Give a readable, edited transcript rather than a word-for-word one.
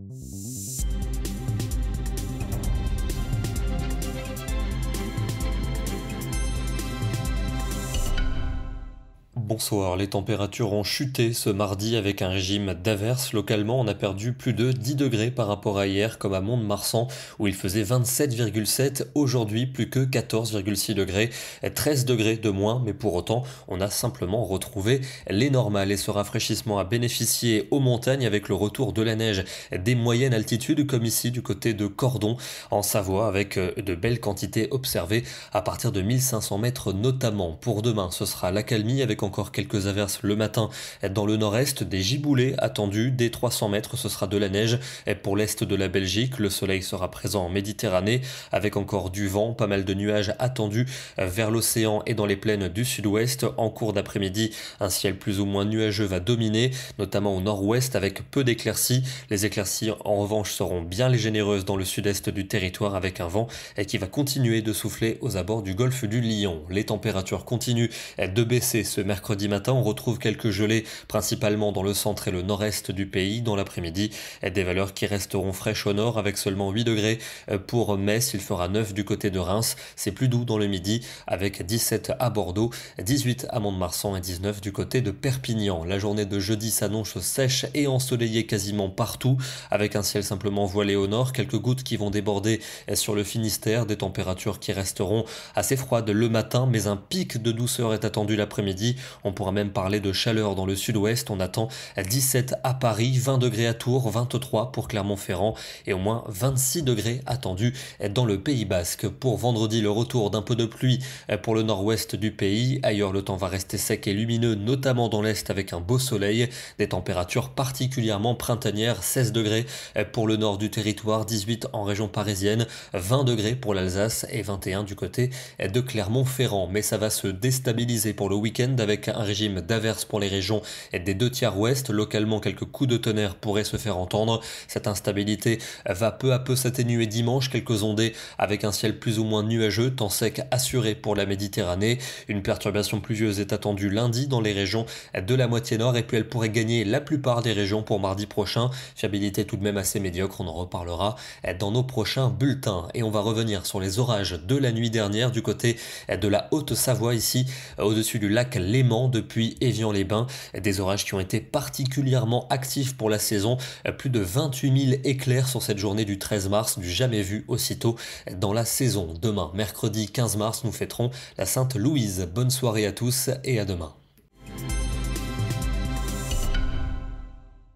Bonsoir, les températures ont chuté ce mardi avec un régime d'averses. Localement, on a perdu plus de 10 degrés par rapport à hier, comme à Mont-de-Marsan, où il faisait 27,7. Aujourd'hui, plus que 14,6 degrés. 13 degrés de moins, mais pour autant, on a simplement retrouvé les normales. Et ce rafraîchissement a bénéficié aux montagnes avec le retour de la neige des moyennes altitudes, comme ici du côté de Cordon, en Savoie, avec de belles quantités observées à partir de 1500 mètres notamment. Pour demain, ce sera l'accalmie avec encore quelques averses le matin dans le nord-est, des giboulées attendus, dès 300 mètres ce sera de la neige. Pour l'est de la Belgique, le soleil sera présent en Méditerranée avec encore du vent, pas mal de nuages attendus vers l'océan et dans les plaines du sud-ouest. En cours d'après-midi, un ciel plus ou moins nuageux va dominer, notamment au nord-ouest avec peu d'éclaircies. Les éclaircies en revanche seront bien les généreuses dans le sud-est du territoire avec un vent qui va continuer de souffler aux abords du golfe du Lion. Les températures continuent de baisser ce mercredi matin, on retrouve quelques gelées, principalement dans le centre et le nord-est du pays. Dans l'après-midi, des valeurs qui resteront fraîches au nord avec seulement 8 degrés pour Metz. Il fera 9 du côté de Reims. C'est plus doux dans le midi avec 17 à Bordeaux, 18 à Mont-de-Marsan et 19 du côté de Perpignan. La journée de jeudi s'annonce sèche et ensoleillée quasiment partout avec un ciel simplement voilé au nord. Quelques gouttes qui vont déborder sur le Finistère. Des températures qui resteront assez froides le matin, mais un pic de douceur est attendu l'après-midi. On pourra même parler de chaleur dans le sud-ouest. On attend 17 à Paris, 20 degrés à Tours, 23 pour Clermont-Ferrand et au moins 26 degrés attendus dans le Pays Basque. Pour vendredi, le retour d'un peu de pluie pour le nord-ouest du pays. Ailleurs, le temps va rester sec et lumineux, notamment dans l'est avec un beau soleil. Des températures particulièrement printanières, 16 degrés pour le nord du territoire, 18 en région parisienne, 20 degrés pour l'Alsace et 21 du côté de Clermont-Ferrand. Mais ça va se déstabiliser pour le week-end avec un régime d'averses pour les régions des 2/3 ouest. Localement, quelques coups de tonnerre pourraient se faire entendre. Cette instabilité va peu à peu s'atténuer dimanche. Quelques ondées avec un ciel plus ou moins nuageux, temps sec assuré pour la Méditerranée. Une perturbation pluvieuse est attendue lundi dans les régions de la moitié nord et puis elle pourrait gagner la plupart des régions pour mardi prochain. Fiabilité tout de même assez médiocre, on en reparlera dans nos prochains bulletins. Et on va revenir sur les orages de la nuit dernière du côté de la Haute-Savoie ici, au-dessus du lac Léman depuis Évian-les-Bains. Des orages qui ont été particulièrement actifs pour la saison. Plus de 28 000 éclairs sur cette journée du 13 mars, du jamais vu aussitôt dans la saison. Demain, mercredi 15 mars, nous fêterons la Sainte Louise. Bonne soirée à tous et à demain.